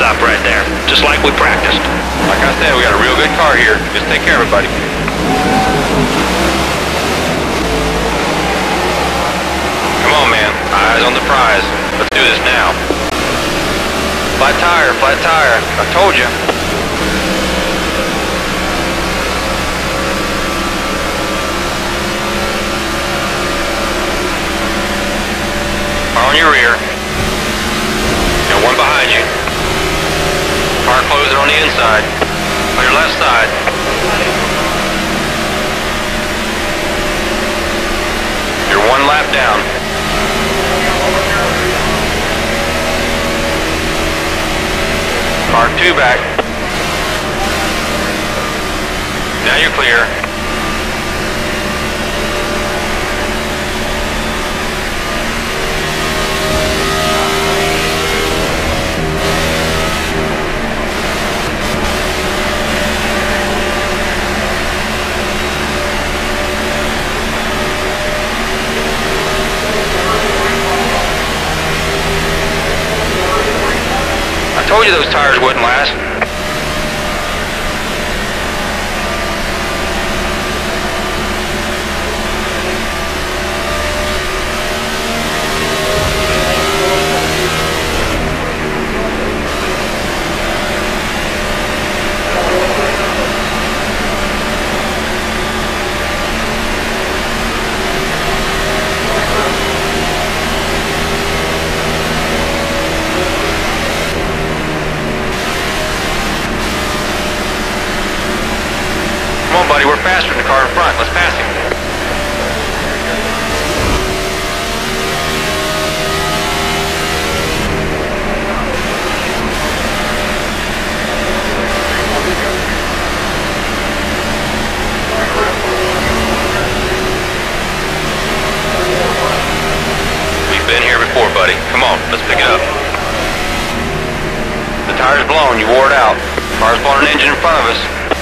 stop right there, just like we practiced. Like I said, we got a real good car here. Just take care of it, buddy. Come on, man. Eyes on the prize. Let's do this now. Flat tire, flat tire. I told you. Car on your rear. And one behind you. Car closing on the inside. On your left side. You're one lap down. Car 2 back. Now you're clear. I told you those tires wouldn't last. Come on, buddy, we're faster than the car in front. Let's pass him. We've been here before, buddy. Come on, let's pick it up. The tire's blown. You wore it out. Car's blown an engine in front of us.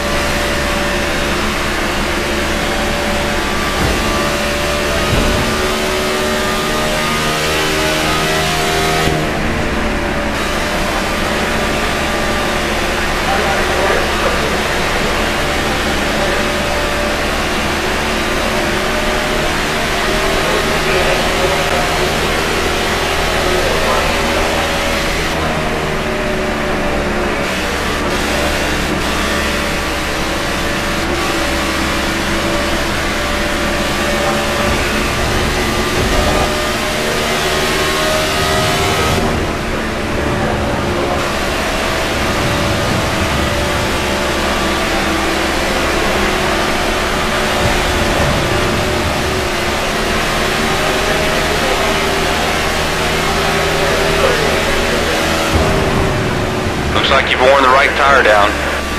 Looks like you've worn the right tire down.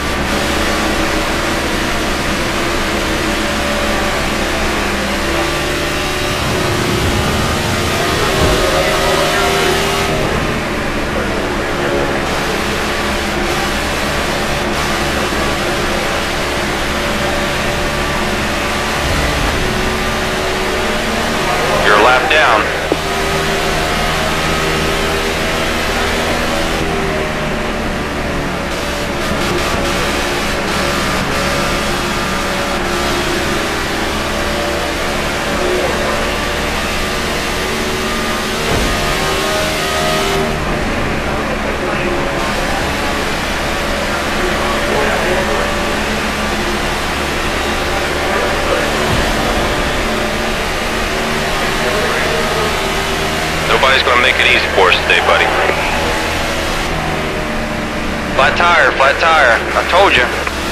You're a lap down. Nobody's going to make it easy for us today, buddy. Flat tire, flat tire. I told you.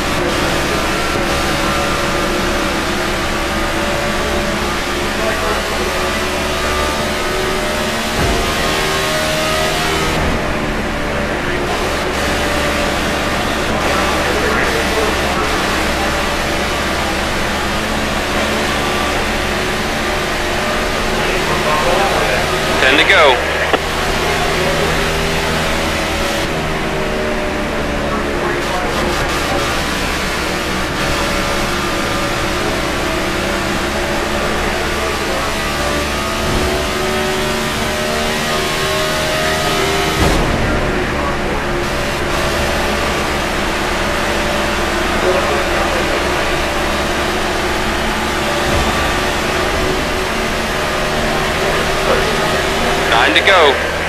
Ten to go. to go.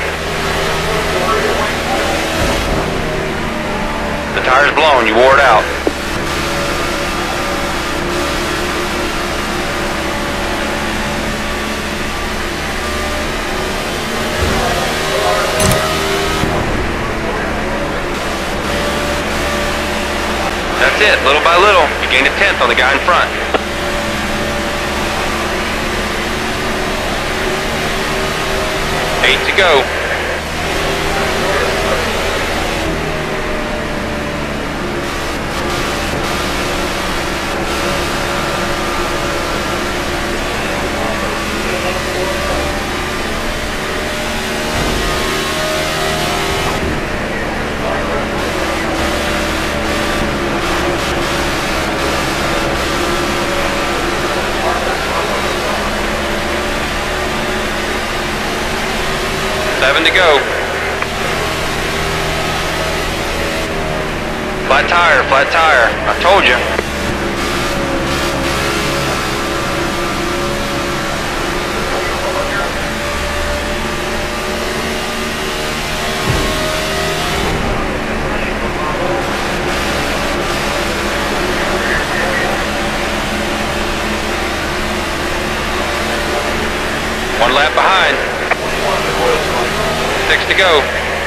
The tire's blown, you wore it out. That's it, little by little, you gained a tenth on the guy in front. Eight to go. Seven to go. Flat tire, flat tire. I told you. One lap behind. 6 to go.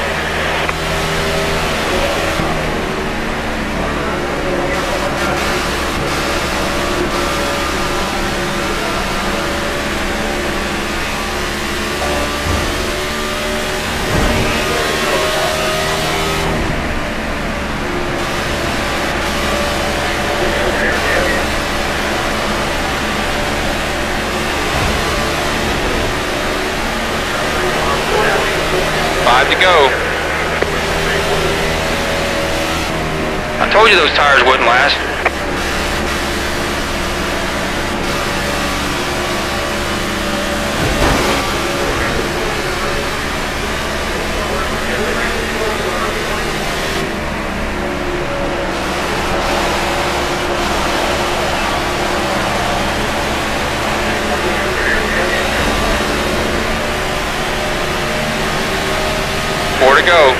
To go. I told you those tires wouldn't last. Four to go.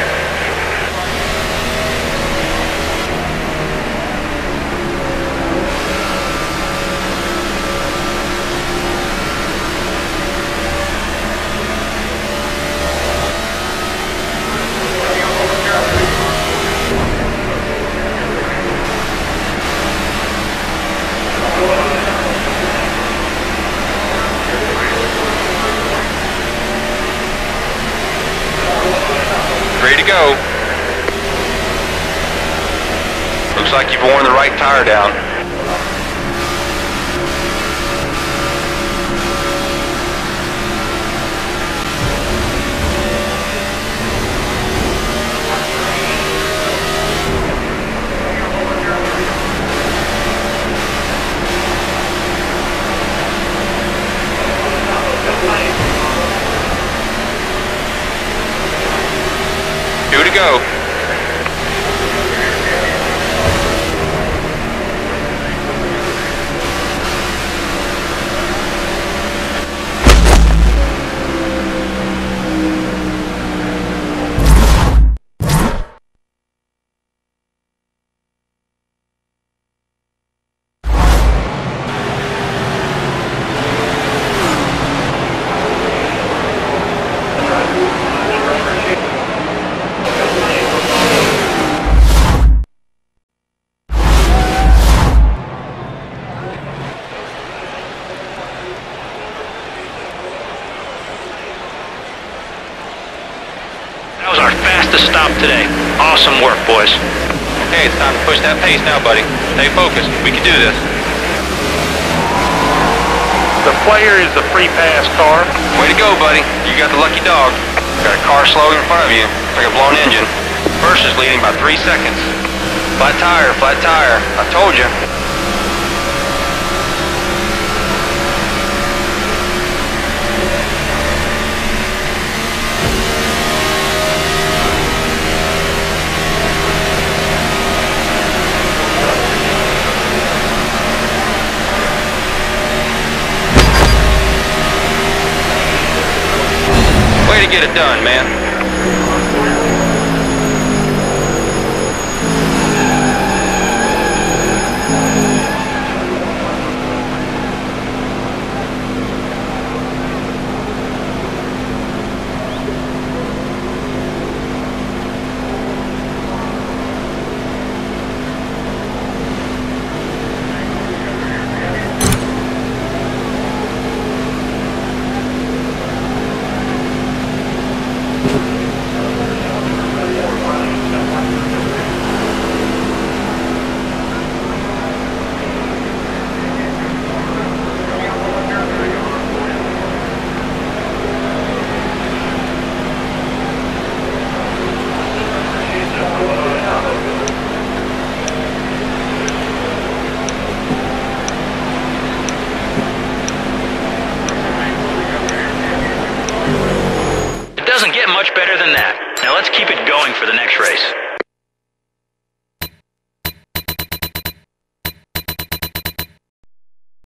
Ready to go. Looks like you've worn the right tire down. Two to go. That was our fastest stop today. Awesome work, boys. Okay, it's time to push that pace now, buddy. Stay focused. We can do this. The player is the free pass car. Way to go, buddy. You got the lucky dog. Got a car slow in front of you. It's like a blown engine. First is leading by 3 seconds. Flat tire, flat tire. I told you. Way to get get it done, man. Doesn't get much better than that. Now let's keep it going for the next race.